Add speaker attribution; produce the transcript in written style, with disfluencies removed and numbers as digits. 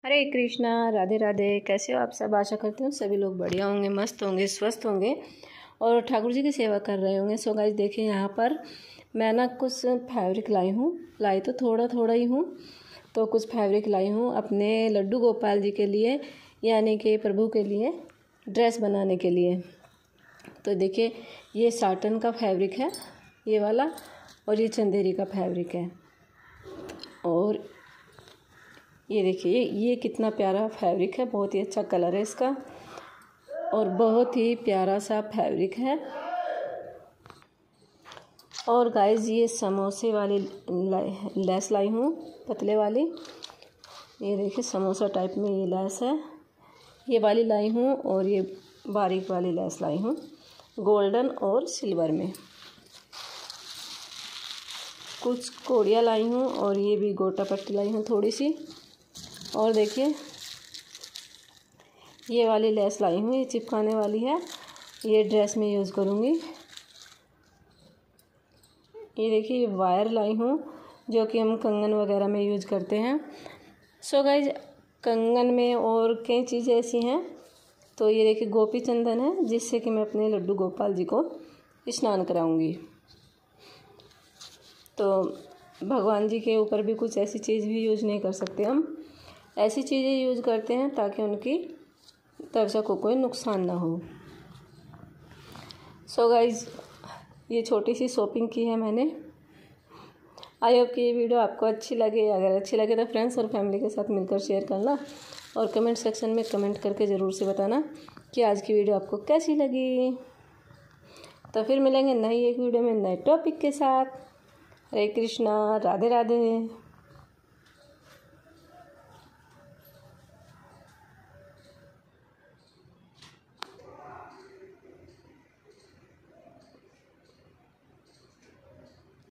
Speaker 1: हरे कृष्णा, राधे राधे। कैसे हो आप सब? आशा करते हो सभी लोग बढ़िया होंगे, मस्त होंगे, स्वस्थ होंगे और ठाकुर जी की सेवा कर रहे होंगे। सो गाइस देखिए, यहाँ पर मैं ना कुछ फैब्रिक लाई हूँ। लाई तो थोड़ा थोड़ा ही हूँ, तो कुछ फैब्रिक लाई हूँ अपने लड्डू गोपाल जी के लिए, यानी कि प्रभु के लिए ड्रेस बनाने के लिए। तो देखिए, ये साटन का फैब्रिक है ये वाला, और ये चंदेरी का फैब्रिक है। और ये देखिए, ये कितना प्यारा फैब्रिक है, बहुत ही अच्छा कलर है इसका और बहुत ही प्यारा सा फैब्रिक है। और गाइस, ये समोसे वाली लेस लाई हूँ, पतले वाली। ये देखिए, समोसा टाइप में ये लेस है, ये वाली लाई हूँ। और ये बारीक वाली लेस लाई हूँ, गोल्डन और सिल्वर में। कुछ कोड़ियाँ लाई हूँ और ये भी गोटा पट्टी लाई हूँ थोड़ी सी। और देखिए, ये वाली लेस लाई हूँ, ये चिपकाने वाली है, ये ड्रेस में यूज़ करूँगी। ये देखिए, ये वायर लाई हूँ जो कि हम कंगन वगैरह में यूज़ करते हैं। सो गाइज, कंगन में और कई चीज़ें ऐसी हैं। तो ये देखिए, गोपी चंदन है, जिससे कि मैं अपने लड्डू गोपाल जी को स्नान कराऊंगी। तो भगवान जी के ऊपर भी कुछ ऐसी चीज़ भी यूज़ नहीं कर सकते हम, ऐसी चीज़ें यूज़ करते हैं ताकि उनकी त्वचा को कोई नुकसान ना हो। सो गाइज, ये छोटी सी शॉपिंग की है मैंने। आई होप कि ये वीडियो आपको अच्छी लगे। अगर अच्छी लगे तो फ्रेंड्स और फैमिली के साथ मिलकर शेयर करना और कमेंट सेक्शन में कमेंट करके ज़रूर से बताना कि आज की वीडियो आपको कैसी लगी। तो फिर मिलेंगे नई एक वीडियो में नए टॉपिक के साथ। हरे कृष्णा, राधे राधे।